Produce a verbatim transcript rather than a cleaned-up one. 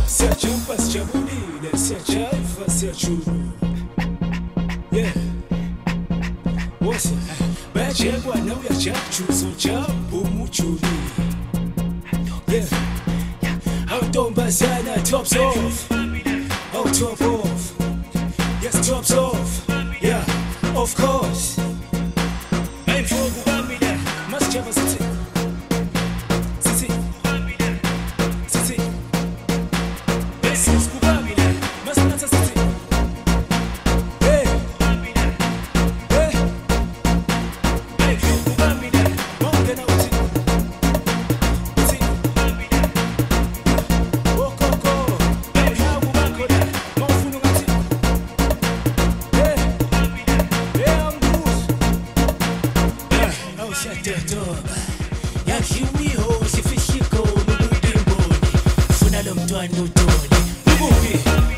Siachamba sichabulile, siachaifa siachulu. Yeah. What's it? Bachegwa na uyachachuzo chambu muchuli. Yeah. Hautomba sana tops off. Oh, top off. Yes, tops off. Yeah, of course. Hey, fogo bamida, mas chama sisi. Sisi. Sisi. This is kubamida, mas nata sisi. Hey. Hey. Hey, fogo bamida, monge na uti. Uti. Okoko. Hey, hagu bakoda, mofunu ngati. Hey. Yeah, I'm good. Oh, shut that door. Yakiwiho sifishiko nubudiboni. Funa lo mtwani utoni. Ubupi.